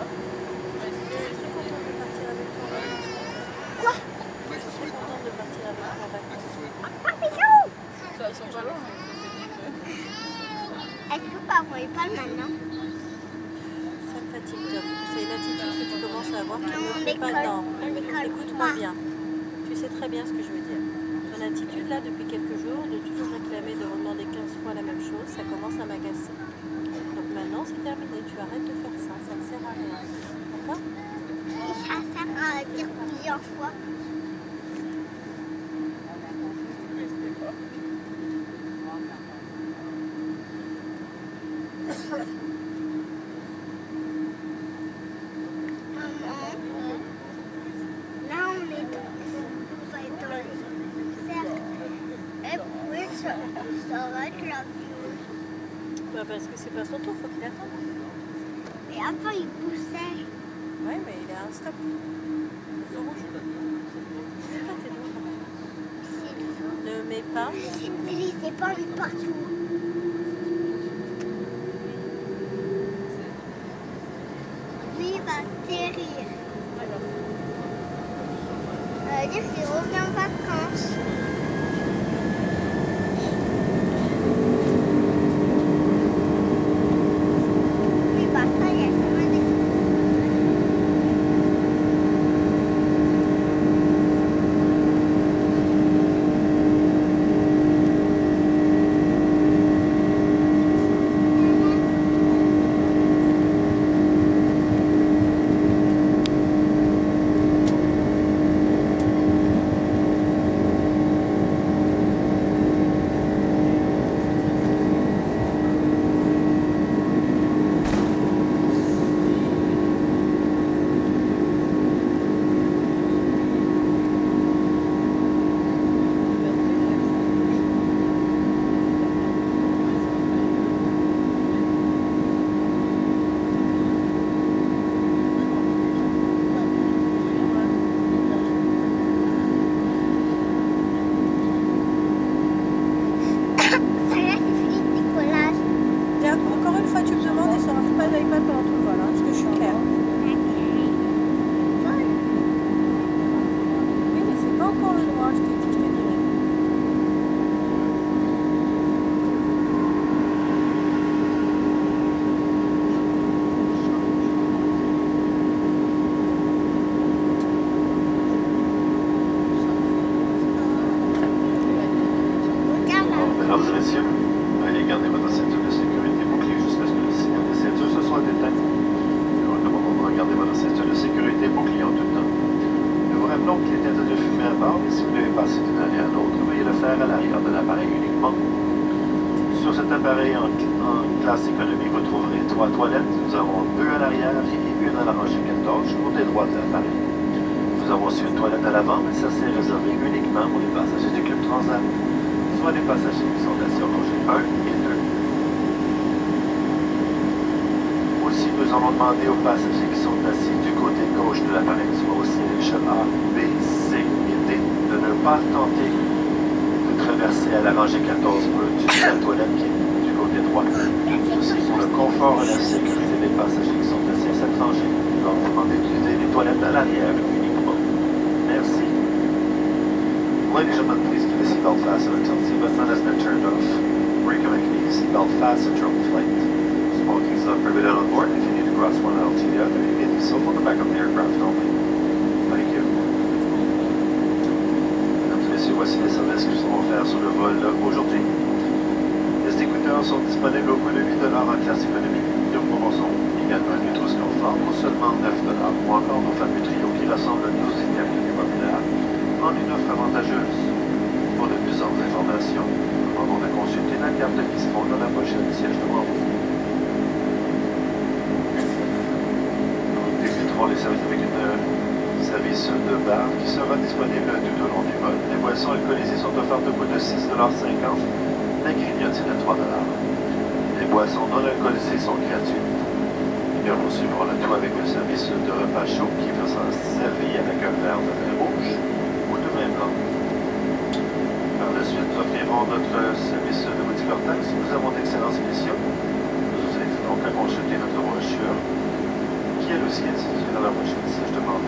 Quoi? Je suis très contente de partir avec toi en vacances. Ça, ils sont pas loin. Est-ce que papa il parle maintenant? Ça me fatigue, Tom. C'est une attitude que tu commences à avoir qui ne me plaît pas. Non, écoute-moi bien. Tu sais très bien ce que je veux dire. Ton attitude là, depuis quelques jours, de toujours réclamer, de redemander 15 fois la même chose, ça commence à m'agacer. Donc maintenant, c'est terminé. Tu arrêtes de faire ça. Ça ne sert à rien. D'accord? Et ça sert à dire plusieurs fois. Là, on va être dans les cercles. Et puis, ça va être la vie. Bah parce que c'est pas son tour, faut qu'il attende. Et avant, il poussait. Ouais, mais il a un stop. C'est rouge. C'est pas tes doigts. Ne mets pas. C'est pas mis partout. Lui, il va atterrir. Ça veut dire qu'il revient en vacances. Oui, bah ça y est, ça m'a dit. Encore une fois, tu me demandes et ça ne pas l'iPad pendant tout le vol, hein, parce que je suis claire. Oui, mais c'est pas encore le droit, je t'ai dit, je te dirai. Mesdames et messieurs, veuillez garder votre ceinture de sécurité bouclée jusqu'à ce que le signal de ceinture se soit éteint. Nous recommandons de garder votre ceinture de sécurité bouclée en tout temps. Nous vous rappelons qu'il est interdit de fumer à bord et si vous devez passer d'une année à l'autre, veuillez le faire à l'arrière de l'appareil uniquement. Sur cet appareil en classe économique, vous trouverez 3 toilettes. Nous avons 2 à l'arrière et une à la rangée 14, côté droit de l'appareil. Nous avons aussi une toilette à l'avant, mais ça c'est réservé uniquement pour les passagers du Club Transat, soit les passagers qui sont assis en rangée 1 et 2. Aussi, nous allons demander aux passagers qui sont assis du côté gauche de l'appareil, soit au siège A, B, C et D, de ne pas tenter de traverser à la rangée 14 pour utiliser la toilette qui est du côté droit. Aussi, pour le confort et la sécurité des passagers qui sont assis à cette rangée, nous allons demander d'utiliser les toilettes à l'arrière uniquement. Merci. Ladies and gentlemen, please keep the seatbelt fastened until the seatbelt sign has been turned off. Recommend keeping the seatbelt fastened during the flight. Smoking is not permitted on board. If you need to cross one aisle to the other, you may do so on the back of the aircraft only. Thank you. Mesdames et messieurs, voici les services que nous allons faire sur le vol aujourd'hui. Les écouteurs sont disponibles au coût de 8 $ en classe économique. Nous proposons également un Bluetooth confort pour seulement 9 $ ou encore nos fameux trio qui rassemblent 12 interviews populaires en une offre avantageuse. Pour de plus amples informations, nous demandons de consulter la carte qui se trouve dans la pochette du siège devant vous. Nous débuterons les services avec un service de bar qui sera disponible tout au long du vol. Les boissons alcoolisées sont offertes au coût de 6,50 $. Les grignotes de 3 $. Les boissons non alcoolisées sont gratuites. Nous poursuivrons le tout avec un service de repas chaud qui sera servi avec un verre de vin rouge ou de vin blanc. Par la suite, nous offrirons notre service de multicortex. Nous avons d'excellents spéciaux. Nous vous invitons à consulter notre brochure qui quelle aussi est-ce la prochaine, si je demande?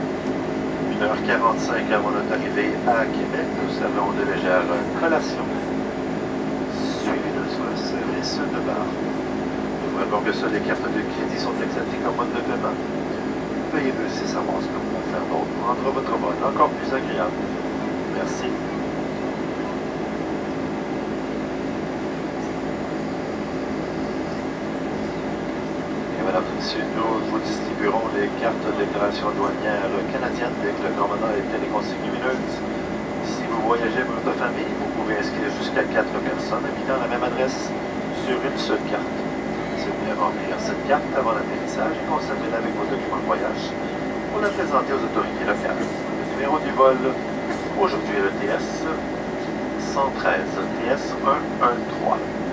1h45 avant notre arrivée à Québec, nous avons de légères collations, suivi de service de bar. Nous rappelons que seules les cartes de crédit sont acceptées comme mode de paiement. Veuillez me laisser savoir ce que vous pouvez faire d'autre pour rendre votre vol encore plus agréable. Merci. Mesdames et messieurs, nous vous distribuerons les cartes de déclaration douanière canadienne avec le commandant et téléconsigne lumineuse. Si vous voyagez avec votre famille, vous pouvez inscrire jusqu'à 4 personnes habitant la même adresse sur une seule carte. C'est bien remplir cette carte avant l'atterrissage et conserver-la avec vos documents de voyage pour la présenter aux autorités locales. Le numéro du vol aujourd'hui est le TS 113, TS 113.